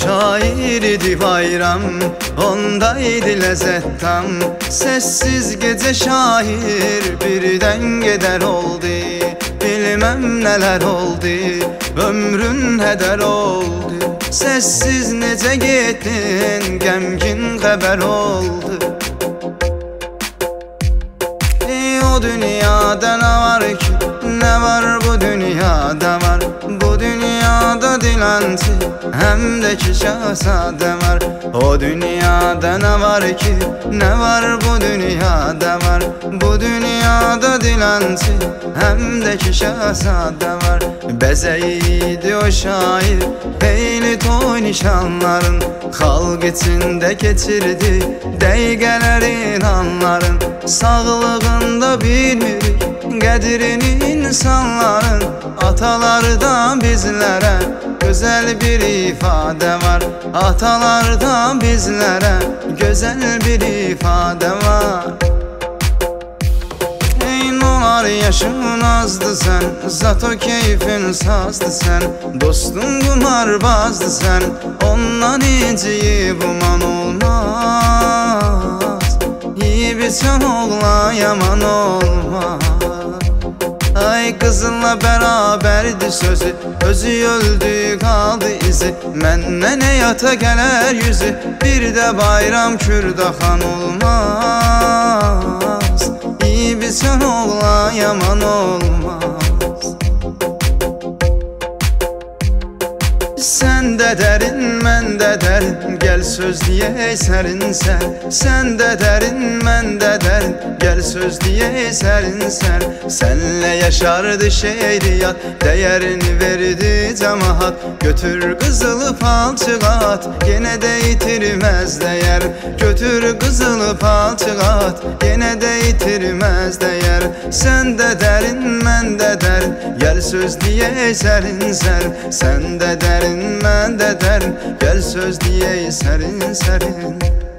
şair idi bayram, ondaydı lezzet tam. Sessiz gece şair birden gider oldu. Bilmem neler oldu, ömrün heder oldu. Sessiz nece gittin, gemgin haber oldu. O dünyada ne var ki, ne var bu dünyada var. Bu dünyada dilenci hem de ki şahzade var. O dünyada ne var ki, ne var bu dünyada var. Bu dünyada dilenci hem de ki şahzade var. Bezeydi o şair peyli toy nişanların, halk içinde geçirdi dəqiqələrin anların. Sağlığında bilmirik qədrini insanların, atalardan bizlere güzel bir ifade var. Atalardan bizlere güzel bir ifade var. Eynolar yaşın azdı sen, zato keyfin sazdı sen. Dostun kumarbazdı sen, ondan inciyi buman olmaz. İyi bir sen oğlan yaman olmaz. Ay kızınla beraberdi sözü, özü öldü kaldı izi. Menden həyata gələr yüzü, bir de bayram Kürdaxan olmaz. İyi bir sen oğlan yaman olmaz. Sen de derin, mən de derin, gel söz diye serin ser. Sen de derin, mən de derin, gel söz diye serin ser. Senle yaşardı şehriyat, değerini verdi cemaat. Götür kızılı palçığa at, gene de yitirmez değer. Götür kızılı palçığa at, gene de yitirmez değer. Sen de derin, mən de derin, gel söz diye serin ser. Sen de derin, mən de derin, gel söz diye serin serin.